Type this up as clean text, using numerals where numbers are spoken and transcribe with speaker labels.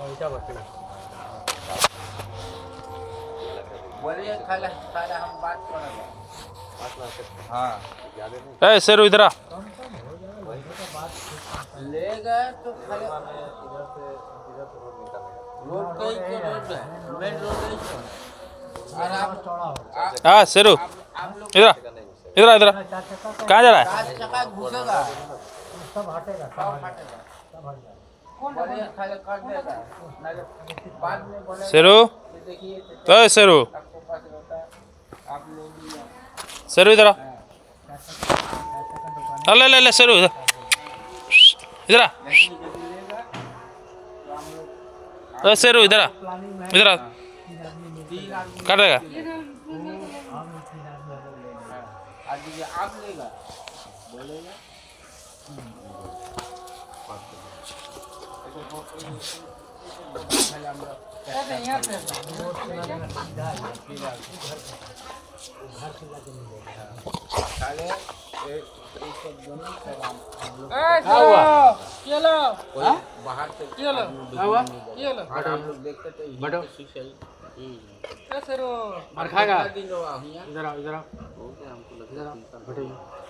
Speaker 1: बोलिए खाला हम बात करेंगे।
Speaker 2: हाँ
Speaker 3: ए शेरू इधर आ।
Speaker 1: ले गए तो खाले रोड कहीं के रोड है, मेन रोड है। और आप
Speaker 3: हाँ शेरू इधर आ, इधर आ, इधर आ। कहाँ जा रहा है?
Speaker 1: 4 चक्का घुसेगा, सब हटेगा, सब हटेगा। बोलिए खाले कर देगा, बाद में बोले
Speaker 3: शेरू
Speaker 1: देखिए
Speaker 3: ए शेरू
Speaker 1: आपको पास रहता है, आप ले लिया।
Speaker 3: शेरू इधर आ। ले ले ले शेरू इधर इधर आ। ए शेरू इधर आ, इधर आ। काट देगा।
Speaker 1: आज ये आप लेगा बोलेगा बाहर से आप लोग देखते थे
Speaker 2: मार खाएगा।
Speaker 1: इधर
Speaker 2: इधर आओ, इधर आओ।
Speaker 1: हमको
Speaker 2: इधर आओ, बैठो।